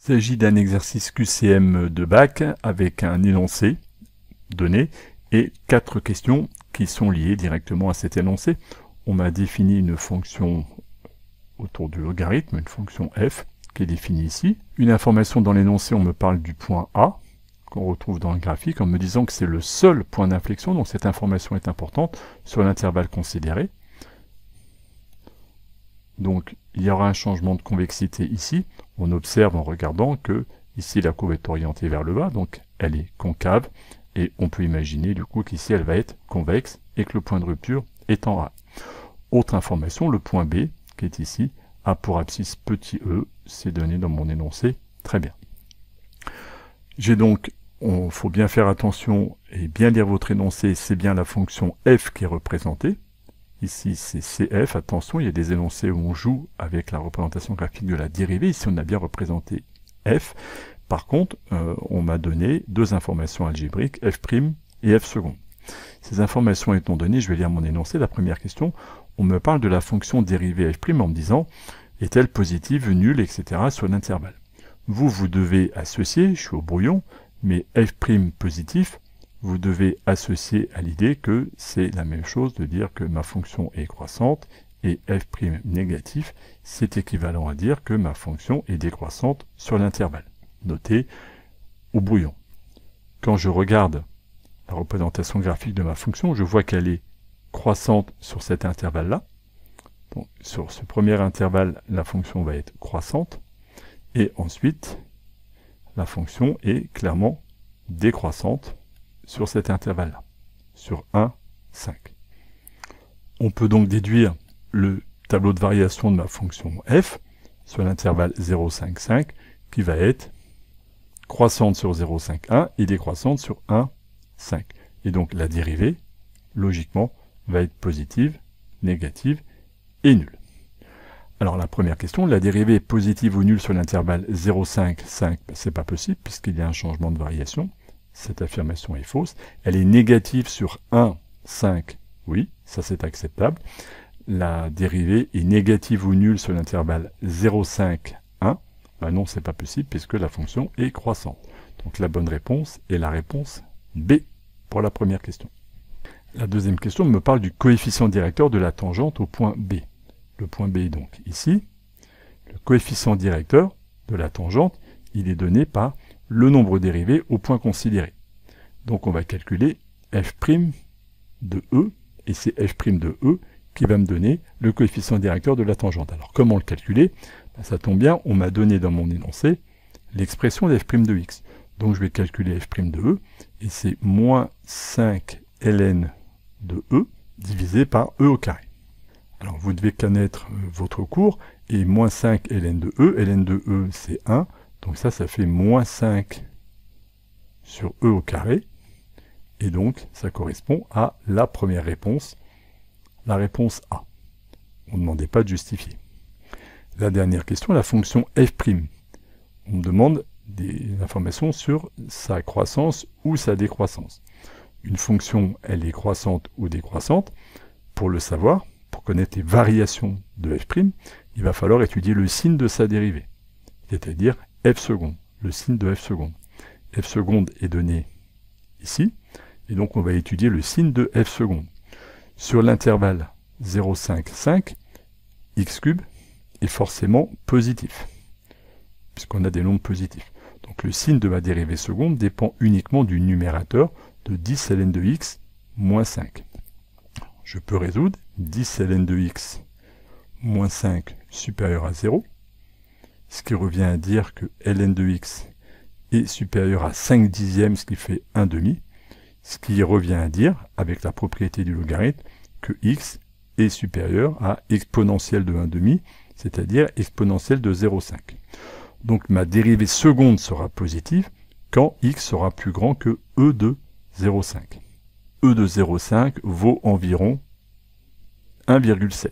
Il s'agit d'un exercice QCM de bac avec un énoncé donné et 4 questions qui sont liées directement à cet énoncé. On m'a défini une fonction autour du logarithme, une fonction f qui est définie ici. Une information dans l'énoncé, on me parle du point A qu'on retrouve dans le graphique en me disant que c'est le seul point d'inflexion, donc cette information est importante sur l'intervalle considéré. Donc il y aura un changement de convexité ici. On observe en regardant que ici la courbe est orientée vers le bas, donc elle est concave, et on peut imaginer du coup qu'ici elle va être convexe et que le point de rupture est en A. Autre information, le point B qui est ici, A pour abscisse petit e, c'est donné dans mon énoncé, très bien. J'ai donc, il faut bien faire attention et bien lire votre énoncé, c'est bien la fonction f qui est représentée. Ici, c'est CF. Attention, il y a des énoncés où on joue avec la représentation graphique de la dérivée. Ici, on a bien représenté F. Par contre, on m'a donné deux informations algébriques, F' et F seconde. Ces informations étant données, je vais lire mon énoncé. La première question, on me parle de la fonction dérivée F' en me disant, est-elle positive, nulle, etc. sur l'intervalle. Vous devez associer, je suis au brouillon, mais F' positif, vous devez associer à l'idée que c'est la même chose de dire que ma fonction est croissante et f' négatif, c'est équivalent à dire que ma fonction est décroissante sur l'intervalle. Notez au brouillon. Quand je regarde la représentation graphique de ma fonction, je vois qu'elle est croissante sur cet intervalle-là. Donc, sur ce premier intervalle, la fonction va être croissante et ensuite, la fonction est clairement décroissante sur cet intervalle-là, sur 1, 5. On peut donc déduire le tableau de variation de ma fonction f sur l'intervalle 0, 5, 5, qui va être croissante sur 0, 5, 1 et décroissante sur 1, 5. Et donc la dérivée, logiquement, va être positive, négative et nulle. Alors la première question, la dérivée est positive ou nulle sur l'intervalle 0, 5, 5, c'est pas possible puisqu'il y a un changement de variation. Cette affirmation est fausse. Elle est négative sur 1, 5, oui, ça c'est acceptable. La dérivée est négative ou nulle sur l'intervalle 0, 5, 1. Ben non, c'est pas possible puisque la fonction est croissante. Donc la bonne réponse est la réponse B pour la première question. La deuxième question me parle du coefficient directeur de la tangente au point B. Le point B est donc ici. Le coefficient directeur de la tangente, il est donné par le nombre dérivé au point considéré. Donc on va calculer f' de E, et c'est f' de E qui va me donner le coefficient directeur de la tangente. Alors comment le calculer? Ben, ça tombe bien, on m'a donné dans mon énoncé l'expression d'f' de x. Donc je vais calculer f' de E, et c'est moins 5 ln de E divisé par E au carré. Alors vous devez connaître votre cours, et moins 5 ln de E c'est 1, donc ça fait moins 5 sur E au carré, et donc ça correspond à la première réponse, la réponse A. On ne demandait pas de justifier. La dernière question, la fonction f'. On me demande des informations sur sa croissance ou sa décroissance. Une fonction, elle est croissante ou décroissante. Pour le savoir, pour connaître les variations de f', il va falloir étudier le signe de sa dérivée, c'est-à-dire f seconde, le signe de f seconde. F seconde est donné ici, et donc on va étudier le signe de f seconde. Sur l'intervalle 0, 5, 5, x cube est forcément positif, puisqu'on a des nombres positifs. Donc le signe de ma dérivée seconde dépend uniquement du numérateur de 10 ln de x moins 5. Je peux résoudre 10 ln de x moins 5 supérieur à 0, ce qui revient à dire que ln de x est supérieur à 5 dixièmes, ce qui fait 1 demi, ce qui revient à dire, avec la propriété du logarithme, que x est supérieur à exponentielle de 1 demi, c'est-à-dire exponentielle de 0,5. Donc ma dérivée seconde sera positive quand x sera plus grand que e de 0,5. e de 0,5 vaut environ 1,7.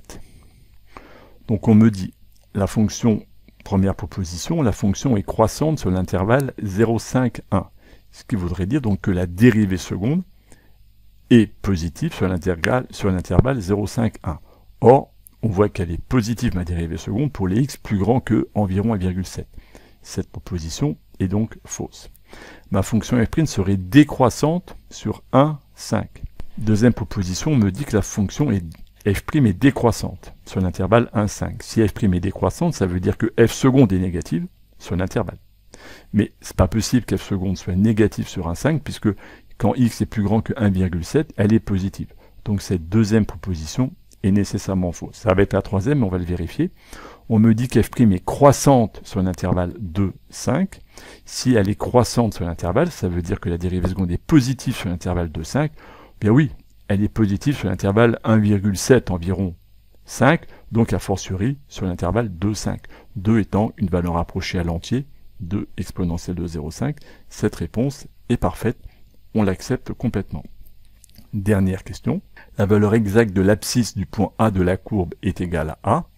Donc on me dit, la fonction, première proposition, la fonction est croissante sur l'intervalle 0,5, 1. Ce qui voudrait dire donc que la dérivée seconde est positive sur l'intervalle 0,5, 1. Or, on voit qu'elle est positive, ma dérivée seconde, pour les x plus grands que environ 1,7. cette proposition est donc fausse. Ma fonction f' serait décroissante sur 1, 5. Deuxième proposition me dit que la fonction f' est décroissante sur l'intervalle 1, 5. Si f' est décroissante, ça veut dire que f seconde est négative sur l'intervalle. Mais c'est pas possible qu'f seconde soit négative sur 1, 5, puisque quand x est plus grand que 1,7, elle est positive. Donc cette deuxième proposition est nécessairement fausse. Ça va être la troisième, mais on va le vérifier. On me dit qu'f' est croissante sur l'intervalle 2, 5. Si elle est croissante sur l'intervalle, ça veut dire que la dérivée seconde est positive sur l'intervalle 2, 5. Bien oui, elle est positive sur l'intervalle 1,7 environ 5, donc a fortiori sur l'intervalle 2, 5. 2 étant une valeur rapprochée à l'entier de exponentielle de 0,5. Cette réponse est parfaite, on l'accepte complètement. Dernière question. La valeur exacte de l'abscisse du point A de la courbe est égale à A.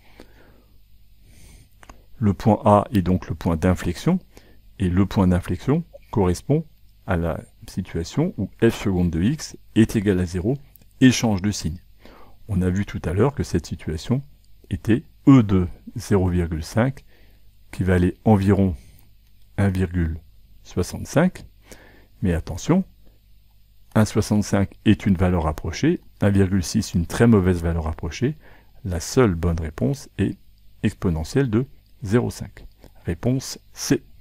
Le point A est donc le point d'inflexion, et le point d'inflexion correspond à la situation où f seconde de x est égal à 0 et change de signe. On a vu tout à l'heure que cette situation était E de 0,5 qui valait environ 1,65, mais attention, 1,65 est une valeur rapprochée, 1,6 une très mauvaise valeur rapprochée, la seule bonne réponse est exponentielle de 0,5. Réponse C.